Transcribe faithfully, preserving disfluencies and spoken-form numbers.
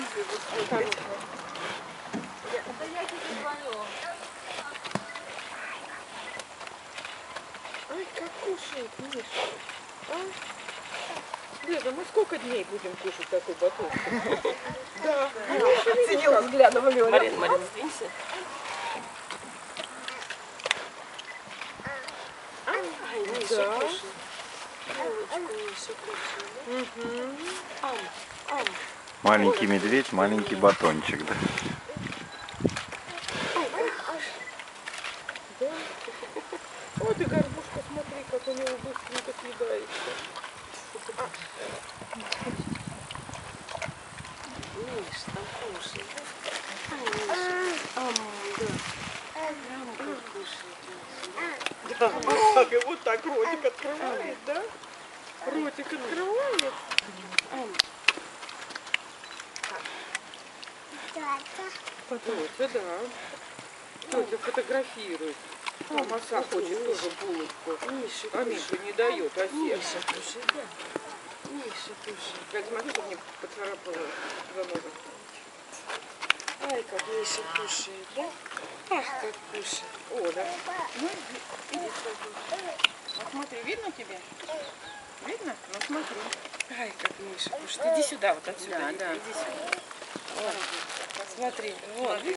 Да я тебе звоню. Ай, как кушает, Миша. А? Лиза, мы сколько дней будем кушать такой батончик? Да. Оценил взглядом Алёна. Марин, Марин, сдвинься. Ай, Миша, Да. кушай. Девочку, Миша, кушай. Угу. Ам, ам. Маленький медведь, маленький батончик, да. Да. Вот и горбушка, смотри, как у него быстренько съедается. Миш, там кушай. Ай, Миша. Ам, да. Прям как кушает, Миша. Да, вот так, и вот так ротик открывает, да? Ротик открывает. Ам. Тетя, да. Тетя фотографирует. А Маса хочет тоже булочку. Миша, А Миша не дает, а Миша, сердце. кушай, да. Миша, кушай. Я смотрю, чтобы не поцарапала за ногу. Ай, как Миша кушает, да? Ах, как кушает. О, да. Ну, иди сюда. Вот смотри, видно тебе? Видно? Ну смотри. Ай, как Миша кушает. Иди сюда, вот отсюда. Да, да. Иди сюда. Вот. Смотри, вот.